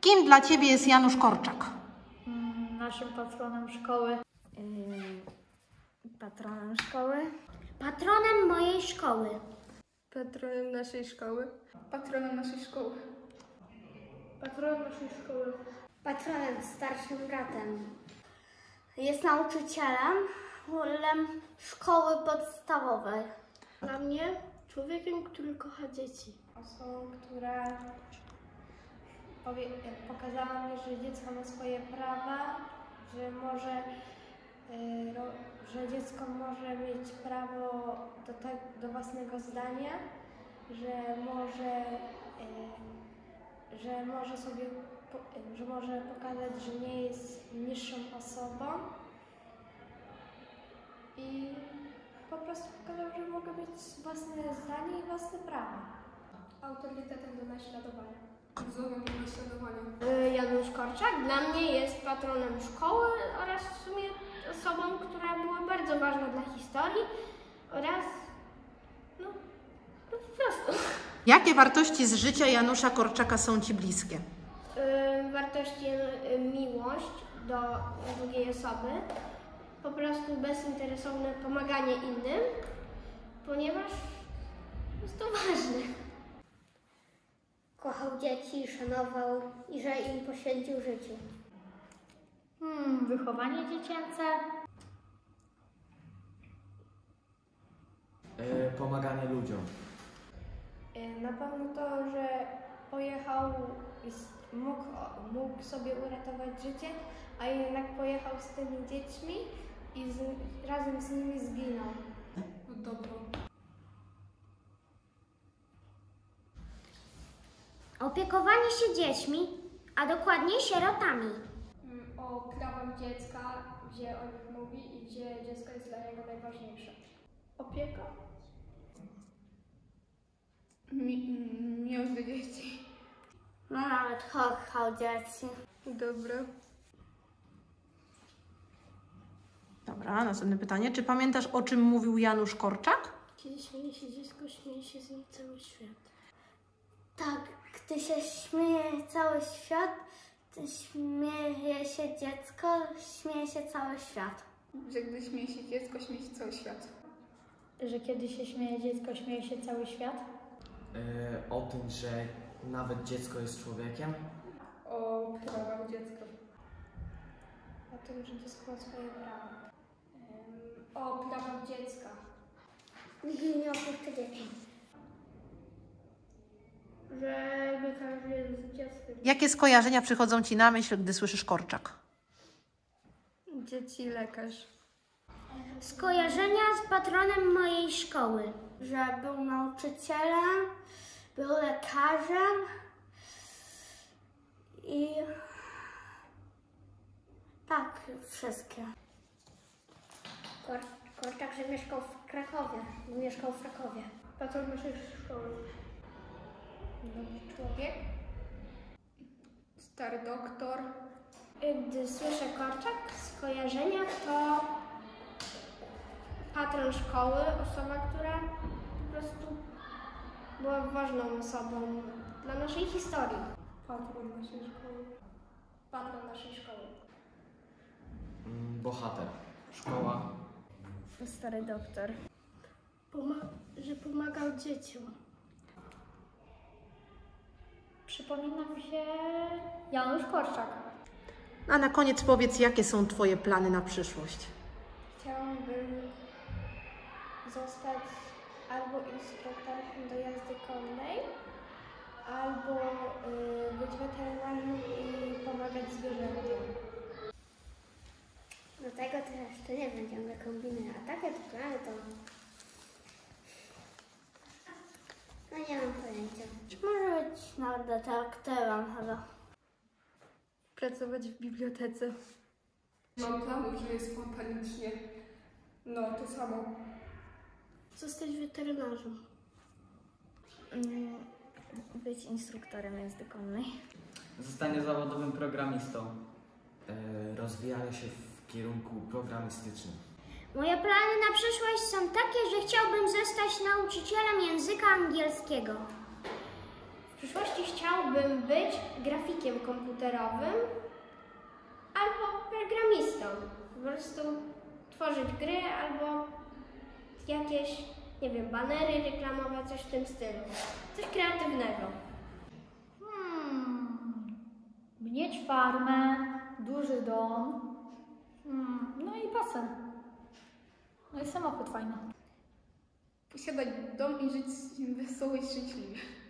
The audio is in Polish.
Kim dla Ciebie jest Janusz Korczak? Naszym patronem szkoły. Patronem szkoły. Patronem mojej szkoły. Patronem naszej szkoły. Patronem naszej szkoły. Patronem naszej szkoły. Patronem, starszym bratem. Jest nauczycielem szkoły podstawowej. Dla mnie człowiekiem, który kocha dzieci. Osobą, która pokazała mi, że dziecko ma swoje prawa, że może, że dziecko może mieć prawo do własnego zdania, że może pokazać, że nie jest niższą osobą i po prostu pokazał, że mogę mieć własne zdanie i własne prawa. Autorytetem do naśladowania. Wzorem do naśladowania. Janusz Korczak dla mnie jest patronem szkoły oraz w sumie osobą, która była bardzo ważna dla historii oraz po prostu. Jakie wartości z życia Janusza Korczaka są Ci bliskie? Wartości miłość do drugiej osoby, po prostu bezinteresowne pomaganie innym, ponieważ jest to ważne. Kochał dzieci, szanował i że im poświęcił życie. Wychowanie dziecięce. Pomaganie ludziom. Na pewno to, że pojechał i mógł sobie uratować życie, a jednak pojechał z tymi dziećmi i razem z nimi zginął. Dobro. Opiekowanie się dziećmi, a dokładnie sierotami. O prawach dziecka, gdzie o nich mówi i gdzie dziecko jest dla niego najważniejsze. Opieka. Miłość do dzieci. No nawet kochał dzieci. Dobro. Dobra, następne pytanie. Czy pamiętasz, o czym mówił Janusz Korczak? Kiedy śmieje się dziecko, śmieje się z nim cały świat. Tak, gdy się śmieje cały świat, to śmieje się dziecko, śmieje się cały świat. Że gdy śmieje się dziecko, śmieje się cały świat. Że kiedy się śmieje dziecko, śmieje się cały świat. O tym, że nawet dziecko jest człowiekiem. O prawach dziecka. O tym, że dziecko ma swoje prawa. O prawach dziecka. Nigdy nie opuszczę dzieci. Żeby każdy jest dzieckiem. Jakie skojarzenia przychodzą Ci na myśl, gdy słyszysz Korczak? Dzieci, lekarz. Skojarzenia z patronem mojej szkoły. Że był nauczycielem, był lekarzem i tak, wszystkie. Korczak, że mieszkał w Krakowie. Mieszkał w Krakowie. Patron naszej szkoły. Dobry człowiek. Stary doktor. Gdy słyszę Korczak, w skojarzeniach to patron szkoły, osoba, która po prostu była ważną osobą dla naszej historii. Patron naszej szkoły. Patron naszej szkoły. Bohater. Szkoła. Stary doktor. Że pomagał dzieciom. Przypomina mi się Janusz Korczak. A na koniec powiedz, jakie są Twoje plany na przyszłość? Chciałabym zostać albo instruktorem do jazdy konnej, albo być weterynarzem i pomagać zwierzętom. Do tego to jeszcze nie wiem, ciągle kombinuję, a takie to plany to... No nie mam pojęcia. Może być nawet detektywem chyba. Pracować w bibliotece. Mam plan, że jest spontanicznie. No, to samo. Zostać weterynarzem. Być instruktorem jazdy konnej. Zostanie zawodowym programistą. Rozwijanie się w kierunku programistycznym. Moje plany na przyszłość są takie, że chciałbym zostać nauczycielem języka angielskiego. W przyszłości chciałbym być grafikiem komputerowym albo programistą. Po prostu tworzyć gry albo jakieś, nie wiem, banery reklamowe, coś w tym stylu. Coś kreatywnego. Mieć farmę, duży dom, no i basen. No i samochód fajny. Posiadać dom i żyć z nim wesoło i szczęśliwie.